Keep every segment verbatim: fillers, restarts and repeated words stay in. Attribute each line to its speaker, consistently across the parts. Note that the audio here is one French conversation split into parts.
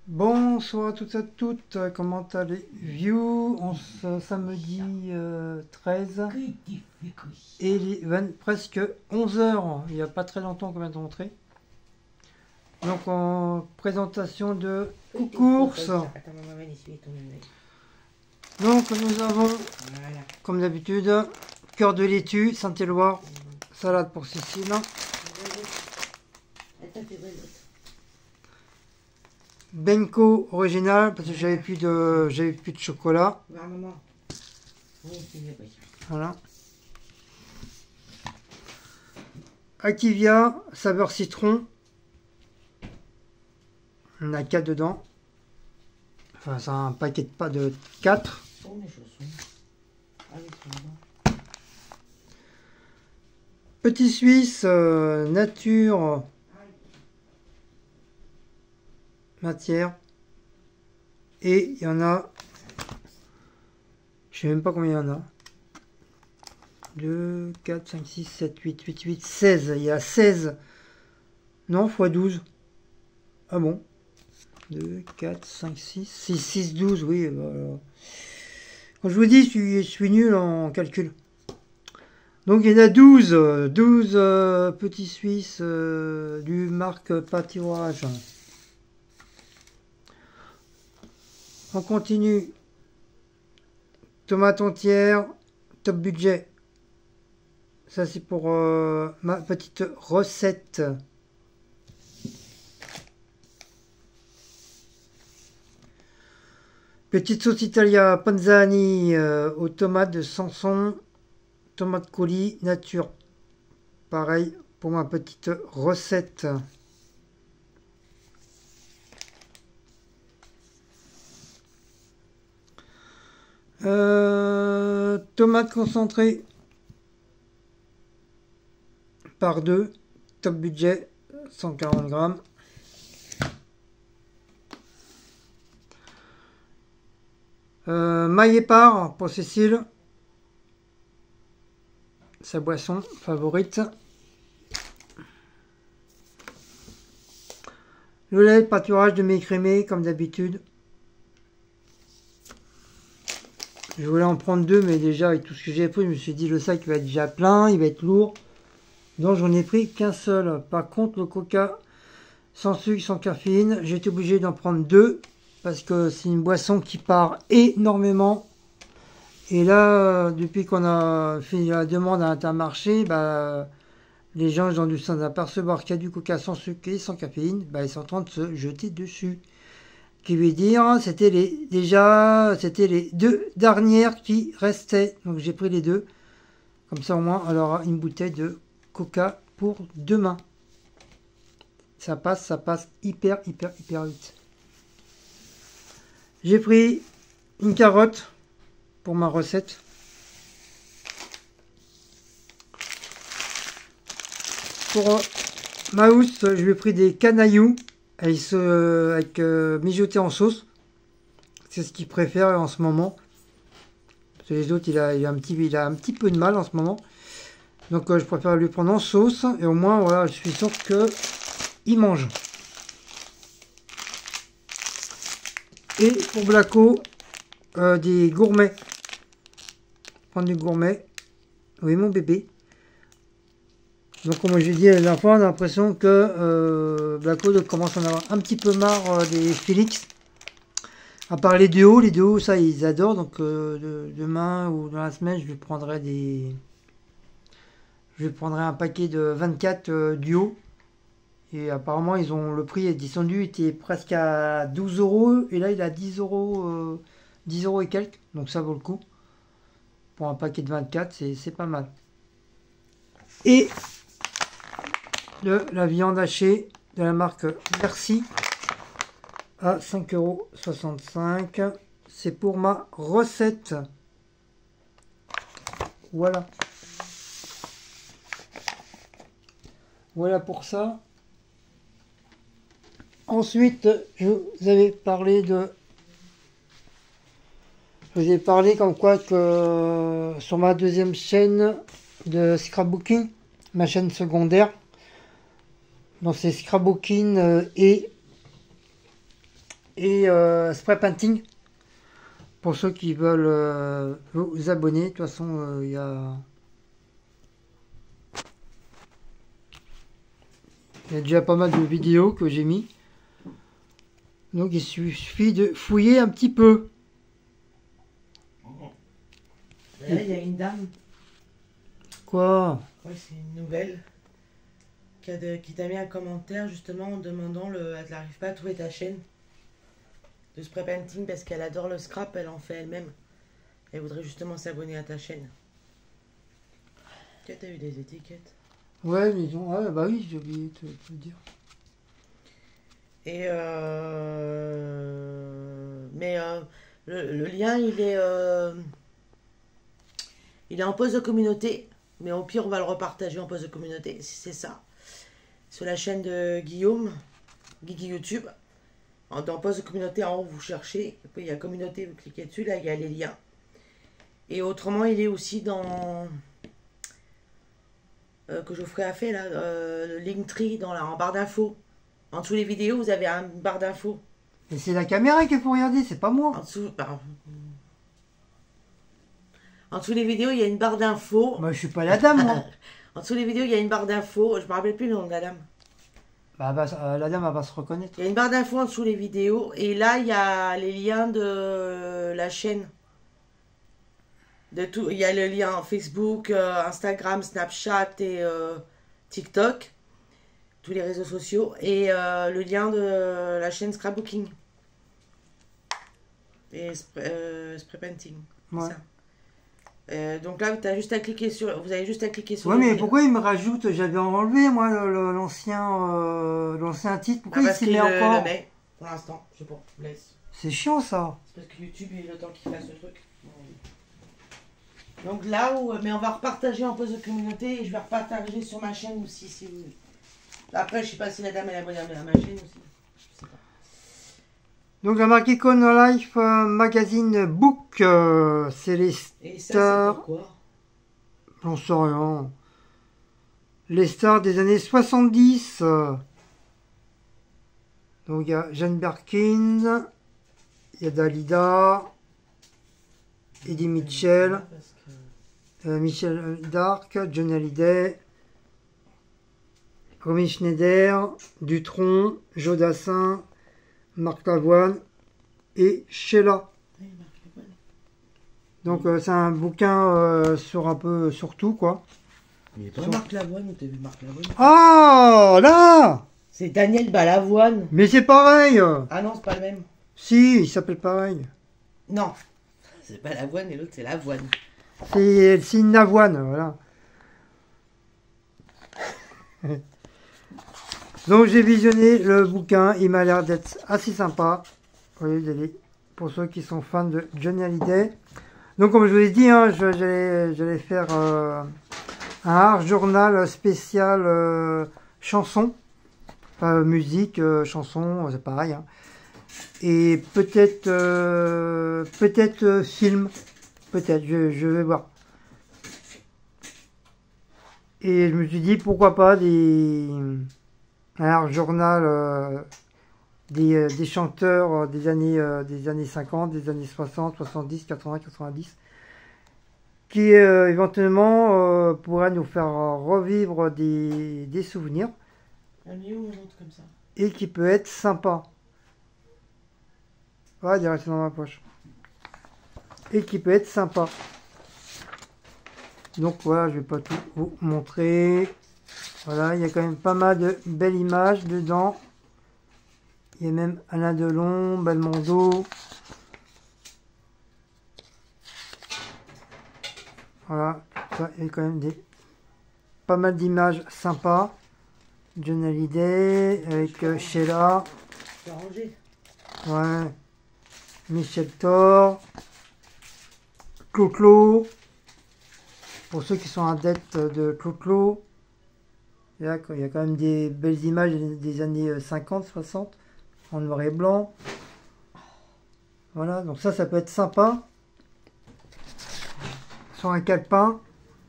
Speaker 1: Bonsoir à toutes et à toutes, comment allez-vous? On se samedi euh, treize et il est vingt, presque onze heures, il n'y a pas très longtemps qu'on vient de rentrer. Donc en présentation de course. Donc nous avons, voilà, comme d'habitude, cœur de laitue, Saint-Éloi, salade pour Cécile. Benko original parce que j'avais plus de j'avais plus de chocolat. Voilà. Activia saveur citron. On a quatre dedans. Enfin c'est un paquet de pas de quatre. Petit Suisse euh, nature matière. Et il y en a, je sais même pas combien il y en a. deux, quatre, cinq, six, sept, huit, huit, huit, seize. Il y a seize. Non, fois douze. Ah bon. deux, quatre, cinq, six, six, six, douze, oui. Bah, quand je vous dis, je suis, je suis nul en calcul. Donc il y en a douze. douze euh, petits Suisses euh, du marque pâturage. On continue. Tomate entière, top budget. Ça c'est pour euh, ma petite recette. Petite sauce Italia Panzani euh, aux tomates de Sanson. Tomate coulis nature. Pareil pour ma petite recette. Euh, tomate concentrée par deux, top budget, cent quarante grammes. Euh, maille épars pour Cécile, sa boisson favorite. Le lait de pâturage demi-écrémé comme d'habitude. Je voulais en prendre deux, mais déjà avec tout ce que j'ai pris, je me suis dit le sac va être déjà plein, il va être lourd. Donc j'en ai pris qu'un seul. Par contre, le coca sans sucre, sans caféine, j'ai été obligé d'en prendre deux parce que c'est une boisson qui part énormément. Et là, depuis qu'on a fait la demande à Intermarché, bah, les gens ils ont dû s'en apercevoir qu'il y a du coca sans sucre et sans caféine, bah, ils sont en train de se jeter dessus. Qui veut dire, c'était les déjà, c'était les deux dernières qui restaient. Donc j'ai pris les deux. Comme ça au moins, on aura une bouteille de coca pour demain. Ça passe, ça passe hyper, hyper, hyper vite. J'ai pris une carotte pour ma recette. Pour ma housse, je lui ai pris des canailloux avec, ce, avec euh, mijoté en sauce. C'est ce qu'il préfère en ce moment. Parce que les autres, il a, il a, un, petit, il a un petit peu de mal en ce moment. Donc euh, je préfère lui prendre en sauce. Et au moins, voilà, je suis sûr qu'il mange. Et pour Blaco, euh, des gourmets. Prendre du gourmet. Oui, mon bébé. Donc comme j'ai dit la dernière fois, on a l'impression que euh, Blaco commence à en avoir un petit peu marre euh, des Félix. À part les duos, les duos, ça ils adorent. Donc euh, de, demain ou dans la semaine, je lui prendrai des... Je lui prendrai un paquet de vingt-quatre euh, duos. Et apparemment, ils ont le prix est descendu, il était presque à douze euros. Et là, il est à dix euros, euh, dix euros et quelques. Donc ça vaut le coup. Pour un paquet de vingt-quatre, c'est pas mal. Et de la viande hachée de la marque Merci à cinq euros soixante-cinq. C'est pour ma recette. Voilà. Voilà pour ça. Ensuite, je vous avais parlé de... Je vous ai parlé comme quoi que sur ma deuxième chaîne de scrapbooking, ma chaîne secondaire, dans ces scrapbooking euh, et et euh, spray painting. Pour ceux qui veulent euh, vous abonner, de toute façon, il euh, y a... Il y a déjà pas mal de vidéos que j'ai mis. Donc il suffit de fouiller un petit peu.
Speaker 2: Là, il y a une dame.
Speaker 1: Quoi?
Speaker 2: Oui, c'est une nouvelle. Qui, a de, qui t'a mis un commentaire justement en demandant le, elle n'arrive pas à trouver ta chaîne de spray painting parce qu'elle adore le scrap, elle en fait elle-même. Elle voudrait justement s'abonner à ta chaîne. Tu as eu des étiquettes?
Speaker 1: Ouais, mais ils ont... ouais, bah oui, j'ai oublié de te le dire.
Speaker 2: Et euh... mais euh, le, le lien, il est, euh... il est en pause de communauté. Mais au pire, on va le repartager en pause de communauté, si c'est ça. Sur la chaîne de Guillaume, Guigui YouTube. Dans pause de communauté, en haut, vous cherchez. Puis il y a communauté, vous cliquez dessus, là, il y a les liens. Et autrement, il est aussi dans... Euh, que Geoffrey a fait, là, euh, le Linktree, dans la, en barre d'infos. En dessous des vidéos, vous avez une barre d'infos.
Speaker 1: Et c'est la caméra qu'il faut regarder, c'est pas moi.
Speaker 2: En dessous... Bah, en dessous des vidéos, il y a une barre d'infos.
Speaker 1: Bah, je suis pas la dame, moi.
Speaker 2: En dessous des vidéos, il y a une barre d'infos. Je me rappelle plus le nom de la dame.
Speaker 1: Bah, bah, la dame, elle va se reconnaître.
Speaker 2: Il y a une barre d'infos en dessous les vidéos. Et là, il y a les liens de la chaîne. De tout. Il y a le lien Facebook, euh, Instagram, Snapchat et euh, TikTok. Tous les réseaux sociaux. Et euh, le lien de la chaîne Scrapbooking. Et euh, Spray Painting.
Speaker 1: Ouais.
Speaker 2: Ça. Euh, donc là, as juste à cliquer sur, vous avez juste à cliquer sur.
Speaker 1: Ouais, mais pourquoi il me rajoute? J'avais enlevé moi l'ancien euh, l'ancien titre. Pourquoi
Speaker 2: ah,
Speaker 1: il s'y met encore?
Speaker 2: Le met, pour l'instant, je sais pas, laisse.
Speaker 1: C'est chiant ça.
Speaker 2: C'est parce que YouTube, il a le temps qu'il fasse le truc. Donc là où, mais on va repartager en pause de communauté et je vais repartager sur ma chaîne aussi si vous voulez. Après, je sais pas si la dame elle est abonnée à ma chaîne aussi. Je sais pas.
Speaker 1: Donc la marque Icon Life euh, Magazine Book, euh, c'est les stars.
Speaker 2: Et ça, c'est pourquoi?
Speaker 1: J'en sais rien. Les stars des années soixante-dix. Euh. Donc il y a Jane Birkin, il y a Dalida, Eddie Mitchell, que... euh, Michel Dark, John Hallyday, Romy Schneider, Dutronc, Jodassin, Marc Lavoine et Sheila. Donc euh, c'est un bouquin euh, sur un peu sur tout quoi.
Speaker 2: Mais pas sur... Marc Lavoine, t'as vu Marc Lavoine?
Speaker 1: Ah là!
Speaker 2: C'est Daniel Balavoine.
Speaker 1: Mais c'est pareil.
Speaker 2: Ah non, c'est pas le même.
Speaker 1: Si, il s'appelle pareil.
Speaker 2: Non, c'est pas l'avoine et l'autre c'est l'avoine.
Speaker 1: C'est une avoine, voilà. Donc j'ai visionné le bouquin, il m'a l'air d'être assez sympa. Vous voyez, pour ceux qui sont fans de Johnny Hallyday. Donc comme je vous l'ai dit, hein, j'allais faire euh, un art journal spécial euh, chanson. Enfin, musique, euh, chanson, c'est pareil. Hein. Et peut-être euh, peut-être euh, film. Peut-être, je, je vais voir. Et je me suis dit, pourquoi pas des... un journal euh, des, euh, des chanteurs euh, des années euh, des années cinquante, des années soixante, soixante-dix, quatre-vingts, quatre-vingt-dix, qui euh, éventuellement euh, pourraient nous faire revivre des, des souvenirs.
Speaker 2: Un mieux ou un autre comme ça.
Speaker 1: Et qui peut être sympa. Ouais, il est resté dans ma poche. Et qui peut être sympa. Donc voilà, je vais pas tout vous montrer. Voilà, il y a quand même pas mal de belles images dedans. Il y a même Alain Delon, Belmondo. Voilà, ça, il y a quand même des pas mal d'images sympas. John Hallyday avec euh, Sheila.
Speaker 2: C'est rangé.
Speaker 1: Ouais. Michel Thor. Clo-Clo. Pour ceux qui sont adeptes de Clo-Clo. Il y a quand même des belles images des années cinquante, soixante. En noir et blanc. Voilà, donc ça, ça peut être sympa. Sur un calepin.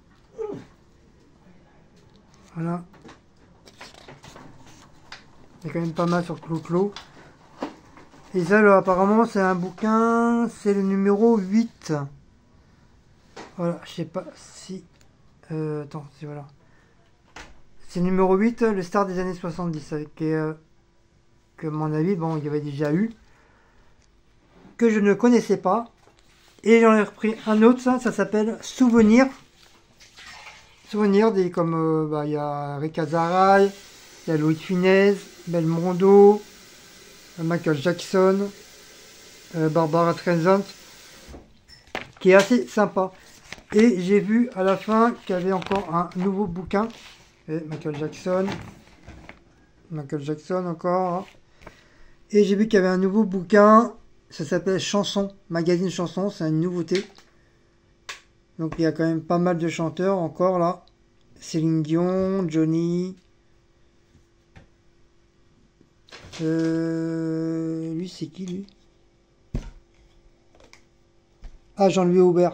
Speaker 1: Voilà. Il y a quand même pas mal sur Clo-Clo. Et ça, là, apparemment, c'est un bouquin, c'est le numéro huit. Voilà, je sais pas si... Euh, attends, c'est voilà. C'est le numéro huit, le star des années soixante-dix, avec... Euh, que, à mon avis, bon, il y avait déjà eu. Que je ne connaissais pas. Et j'en ai repris un autre, ça, ça s'appelle Souvenir. Souvenir, des, comme, euh, bah, il y a Rick Azaray, il y a Louis de Funès, Belmondo, Michael Jackson, euh, Barbara Streisand, qui est assez sympa. Et j'ai vu à la fin qu'il y avait encore un nouveau bouquin. Et Michael Jackson, Michael Jackson encore. Et j'ai vu qu'il y avait un nouveau bouquin, ça s'appelle Chanson, magazine Chanson, c'est une nouveauté. Donc il y a quand même pas mal de chanteurs encore là. Céline Dion, Johnny. Euh, lui c'est qui lui? Ah, Jean-Louis Aubert.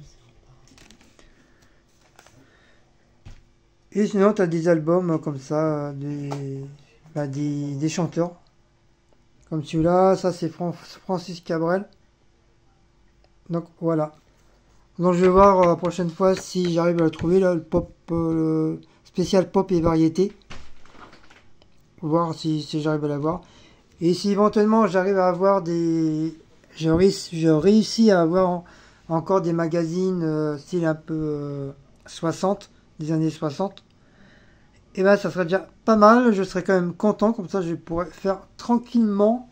Speaker 1: Et sinon tu as des albums comme ça, des, bah, des, des chanteurs. Comme celui-là, ça c'est Fran Francis Cabrel. Donc voilà. Donc je vais voir euh, la prochaine fois si j'arrive à le trouver, là, le pop, euh, le spécial pop et variété. Voir si, si j'arrive à l'avoir. Et si éventuellement j'arrive à avoir des... Je, réussis, je réussis à avoir en, encore des magazines euh, style un peu euh, soixante, des années soixante. Et ben ça serait déjà pas mal, je serais quand même content, comme ça je pourrais faire tranquillement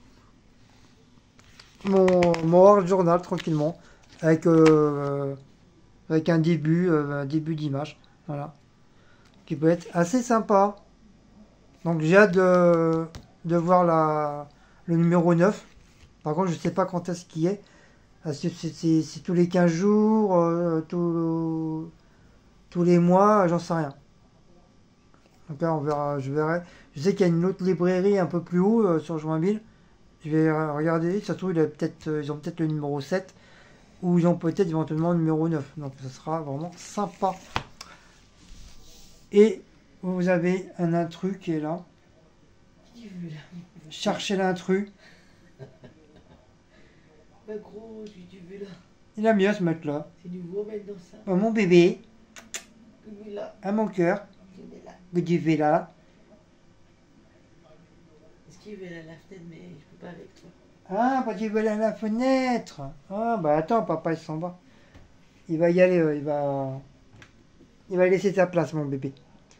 Speaker 1: mon, mon World Journal, tranquillement, avec, euh, avec un début, euh, un début d'image, voilà, qui peut être assez sympa. Donc j'ai hâte de, de voir la, le numéro neuf. Par contre je sais pas quand est-ce qu'il est, c'est tous les quinze jours, euh, tout, tous les mois, j'en sais rien. Donc là, on verra, je verrai. Je sais qu'il y a une autre librairie un peu plus haut euh, sur Joinville. Je vais regarder. Ça se trouve, il a peut-être, euh, ils ont peut-être le numéro sept. Ou ils ont peut-être éventuellement le numéro neuf. Donc ça sera vraiment sympa. Et vous avez un intrus qui est là. Cherchez l'intrus.
Speaker 2: Bah gros, j'ai du vu là.
Speaker 1: Il aime bien ce mec-là.
Speaker 2: C'est nouveau maintenant ça.
Speaker 1: Oh, mon bébé.
Speaker 2: Là.
Speaker 1: À mon cœur.
Speaker 2: Là.
Speaker 1: Que tu fais là.
Speaker 2: Est-ce qu'il veut aller à la fenêtre, mais je peux pas avec toi.
Speaker 1: Ah, bah tu veux aller à la fenêtre. Ah, bah attends, papa, il s'en va. Il va y aller, euh, il va... Il va laisser ta place, mon bébé.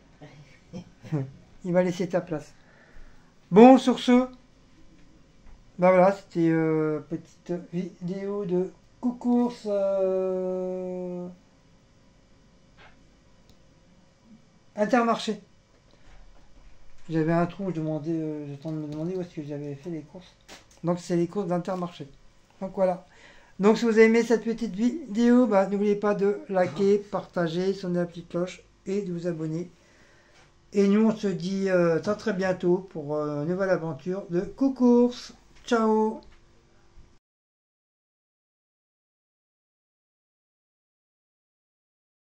Speaker 1: Il va laisser ta place. Bon, sur ce, bah voilà, c'était euh, petite vidéo de Coucours. Euh... Intermarché. J'avais un trou, je demandais, euh, j'attends de me demander où est-ce que j'avais fait les courses. Donc c'est les courses d'Intermarché. Donc voilà. Donc si vous avez aimé cette petite vidéo, bah, n'oubliez pas de liker, partager, sonner la petite cloche et de vous abonner. Et nous on se dit euh, très très bientôt pour euh, une nouvelle aventure de Coucours. Ciao.